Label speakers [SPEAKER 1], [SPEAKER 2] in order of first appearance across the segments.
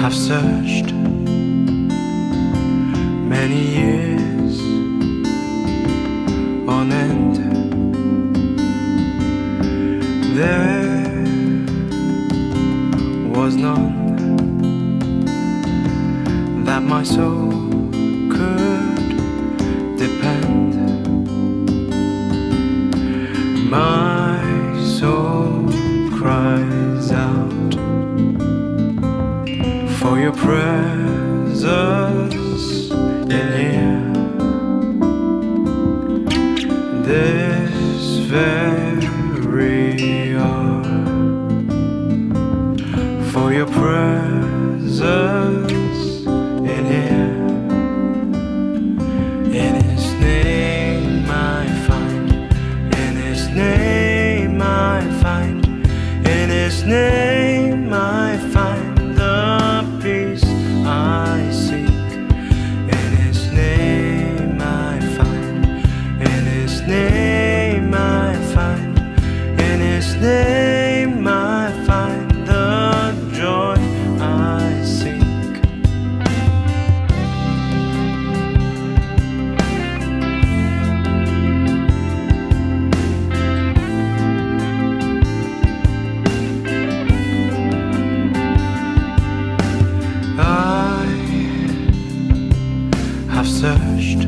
[SPEAKER 1] I've searched many years on end. There was none that my soul could depend. My soul cries out for your presence in here. This very hour, for your presence in here. In His name I find, in His name I find, in His name I find the peace I seek. In His name I find, in His name I find, in His name I find the joy I seek. I have searched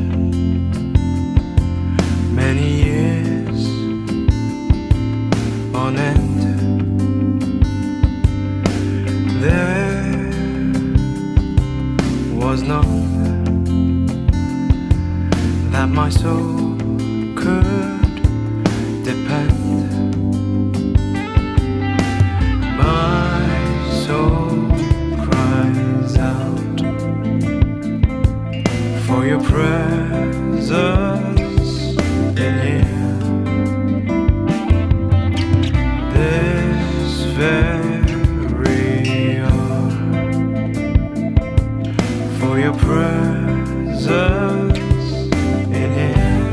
[SPEAKER 1] many years on end. There was none that my soul could depend. My soul cries out for your presence in here. This very hour, for your presence in here.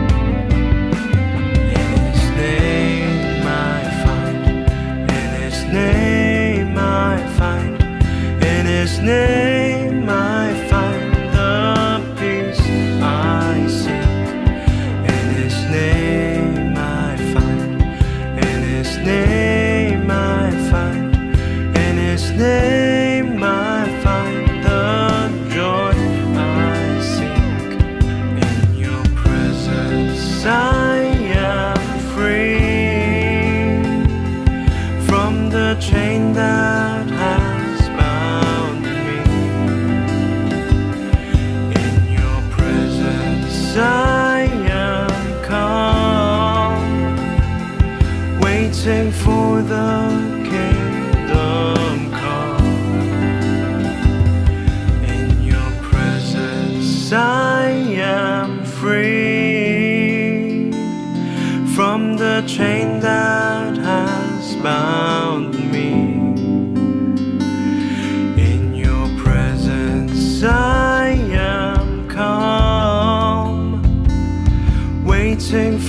[SPEAKER 1] In His name I find, in His name I find, in His name I find the peace I seek. In His name I find, in His name I find, in His name I find the joy I seek. In your presence I am free from the chain that has bound me. In your presence I am calm, waiting for the kingdom come. In your presence I am free from the chain that has bound me. In your presence I am calm, waiting